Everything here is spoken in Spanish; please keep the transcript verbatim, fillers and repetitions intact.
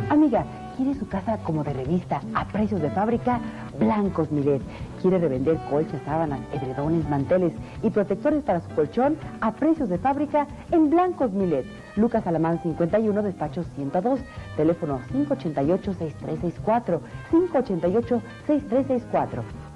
Amiga, ¿quiere su casa como de revista a precios de fábrica? Blancos Milet. ¿Quiere revender colchas, sábanas, edredones, manteles y protectores para su colchón a precios de fábrica? En Blancos Milet. Lucas Alamán cincuenta y uno, despacho ciento dos. Teléfono cinco ocho ocho, seis tres seis cuatro. cinco ocho ocho, seis tres seis cuatro.